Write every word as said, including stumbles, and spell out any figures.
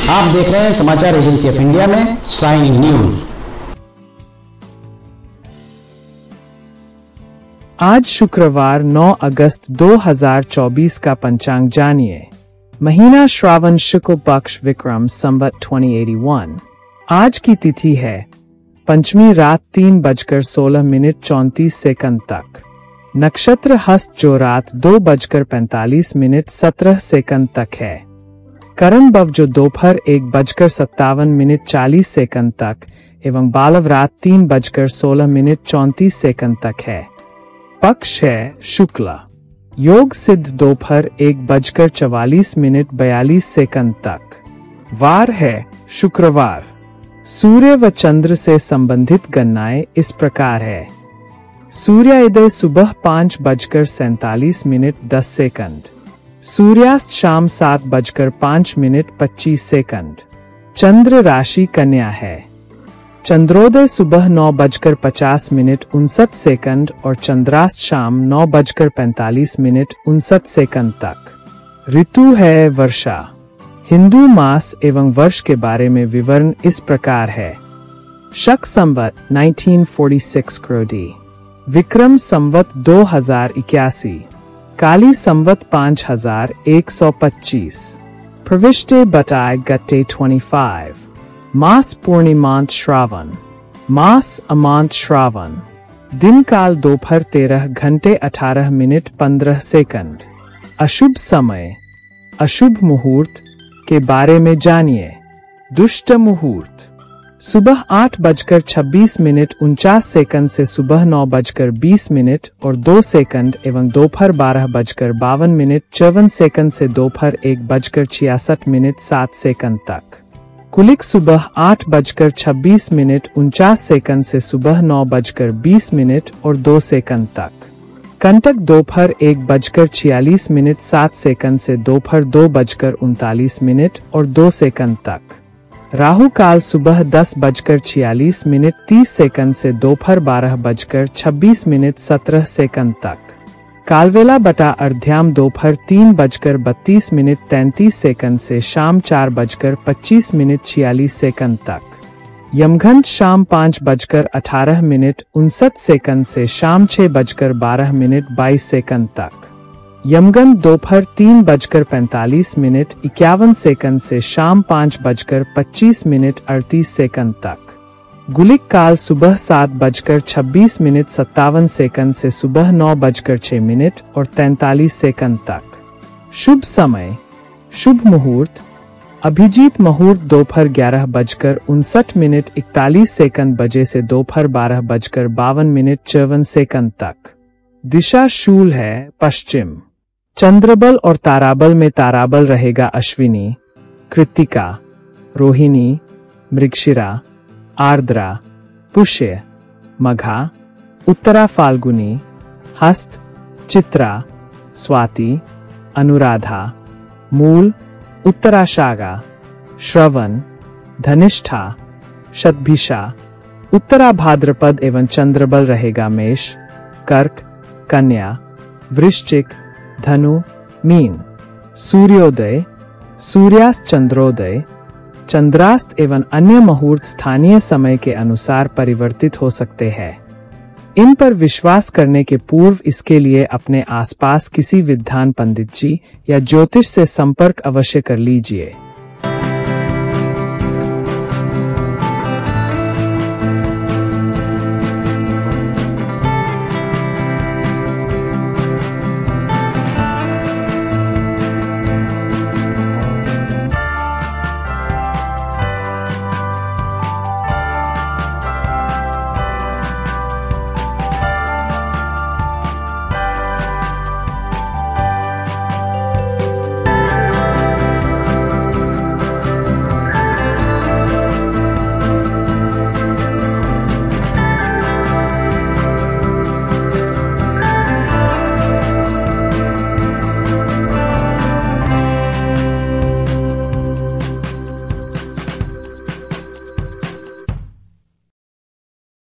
आप देख रहे हैं समाचार एजेंसी ऑफ इंडिया में साइन न्यूज। आज शुक्रवार नौ अगस्त दो हज़ार चौबीस का पंचांग जानिए। महीना श्रावण शुक्ल पक्ष विक्रम संवत दो हज़ार इक्यासी। आज की तिथि है पंचमी रात तीन बजकर सोलह मिनट चौंतीस सेकंड तक। नक्षत्र हस्त जो रात दो बजकर पैंतालीस मिनट सत्रह सेकंड तक है। करण बव जो दोपहर एक बजकर सत्तावन मिनट चालीस सेकंड तक एवं बालव रात तीन बजकर सोलह मिनट चौंतीस सेकंड तक है। पक्ष है शुक्ला। योग सिद्ध दोपहर एक बजकर चवालीस मिनट बयालीस सेकंड तक। वार है शुक्रवार। सूर्य व चंद्र से संबंधित गणनाएं इस प्रकार है। सूर्योदय सुबह पाँच बजकर सैतालीस मिनट दस सेकंड। सूर्यास्त शाम सात बजकर पाँच मिनट पच्चीस सेकंड। चंद्र राशि कन्या है। चंद्रोदय सुबह नौ बजकर पचास मिनट उनसठ सेकंड और चंद्रास्त शाम नौ बजकर पैंतालीस मिनट उनसठ सेकंड तक। ऋतु है वर्षा। हिंदू मास एवं वर्ष के बारे में विवरण इस प्रकार है। शक संवत उन्नीस सौ छियालीस क्रोधी। विक्रम संवत दो हज़ार इक्यासी। काली संवत पाँच हजार एक सौ पच्चीस। प्रविष्टे बटाए गट्टे पच्चीस। मास पूर्णिमांत श्रावण। मास अमांत श्रावण। दिन काल दोपहर तेरह घंटे अठारह मिनट पंद्रह सेकंड। अशुभ समय। अशुभ मुहूर्त के बारे में जानिए। दुष्ट मुहूर्त सुबह आठ बजकर छब्बीस मिनट उनचास सेकंड से सुबह नौ बजकर बीस मिनट और दो सेकंड एवं दोपहर बारह बजकर बावन मिनट चौवन सेकंड से दोपहर एक बजकर छियासठ मिनट सात सेकंड तक। कुलिक सुबह आठ बजकर छब्बीस मिनट उनचास सेकंड से सुबह नौ बजकर बीस मिनट और दो सेकंड तक। कंटक दोपहर एक बजकर छियालीस मिनट सात सेकंड से दोपहर दो बजकर उनतालीस मिनट और दो सेकंड तक। राहु काल सुबह दस बजकर छियालीस मिनट तीस सेकंड से दोपहर बारह बजकर छब्बीस मिनट सत्रह सेकंड तक। कालवेला बटा अर्ध्याम दोपहर तीन बजकर बत्तीस मिनट तैंतीस सेकंड से शाम चार बजकर पच्चीस मिनट छियालीस सेकंड तक। यमघंट शाम पाँच बजकर अठारह मिनट उनसठ सेकंड से शाम छह बजकर बारह मिनट बाईस सेकंड तक। यमगंत दोपहर तीन बजकर पैंतालीस मिनट इक्यावन सेकंड से शाम पाँच बजकर पच्चीस मिनट अड़तीस सेकंड तक। गुलिक काल सुबह सात बजकर छब्बीस मिनट सत्तावन सेकंड से सुबह नौ बजकर छह मिनट और तैंतालीस सेकंड तक। शुभ समय। शुभ मुहूर्त। अभिजीत मुहूर्त दोपहर ग्यारह बजकर उनसठ मिनट इकतालीस सेकंड बजे से दोपहर बारह बजकर बावन मिनट चौवन सेकंड तक। दिशा शूल है पश्चिम। चंद्रबल और ताराबल में ताराबल रहेगा अश्विनी, कृत्तिका, रोहिणी, मृगशिरा, आर्द्रा, पुष्य, मघा, उत्तरा फाल्गुनी, हस्त, चित्रा, स्वाति, अनुराधा, मूल, उत्तराषाढ़ा, श्रवण, धनिष्ठा, शतभिषा, उत्तरा भाद्रपद एवं चंद्रबल रहेगा मेष, कर्क, कन्या, वृश्चिक, धनु, मीन। सूर्योदय, सूर्यास्त, चंद्रोदय, चंद्रास्त एवं अन्य मुहूर्त स्थानीय समय के अनुसार परिवर्तित हो सकते हैं। इन पर विश्वास करने के पूर्व इसके लिए अपने आसपास किसी विद्वान पंडित जी या ज्योतिष से संपर्क अवश्य कर लीजिए।